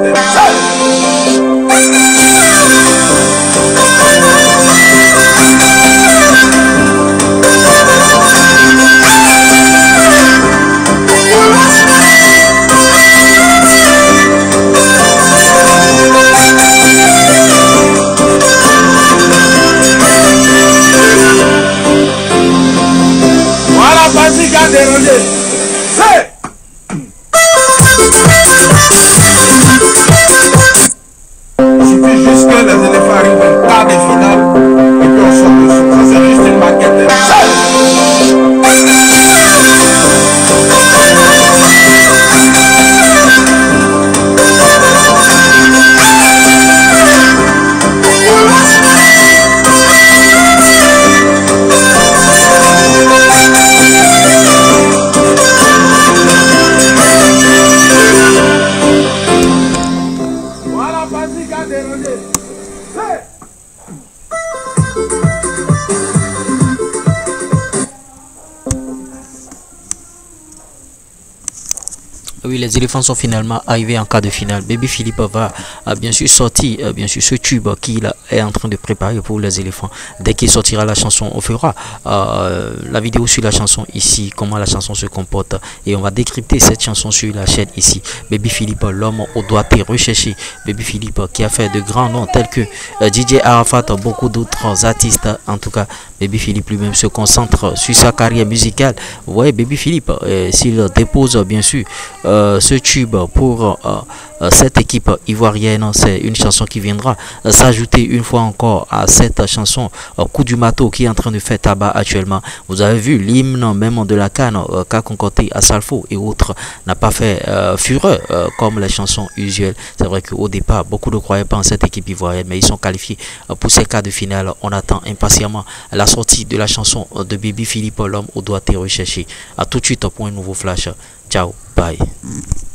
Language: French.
Oui, les éléphants sont finalement arrivés en quart de finale. Baby Philippe va bien sûr sortir bien sûr ce tube qu'il est en train de préparer pour les éléphants. Dès qu'il sortira la chanson, on fera la vidéo sur la chanson ici, comment la chanson se comporte, et on va décrypter cette chanson sur la chaîne ici. Baby Philippe, l'homme au doigté recherché. Baby Philippe qui a fait de grands noms tels que DJ Arafat, beaucoup d'autres artistes. En tout cas, Baby Philippe lui-même se concentre sur sa carrière musicale. Vous voyez, Baby Philippe, s'il dépose bien sûr ce tube pour cette équipe ivoirienne, c'est une chanson qui viendra s'ajouter une fois encore à cette chanson Coup du Marteau qui est en train de faire tabac actuellement. Vous avez vu l'hymne même de la CAN qu'a concocté à Salfo et autres n'a pas fait fureur comme les chansons usuelles. C'est vrai qu'au départ beaucoup ne croyaient pas en cette équipe ivoirienne, mais ils sont qualifiés pour ces quarts de finale. On attend impatiemment la sortie de la chanson de Baby Philippe, l'homme au doigté recherché. À tout de suite pour un nouveau flash. Ciao, bye.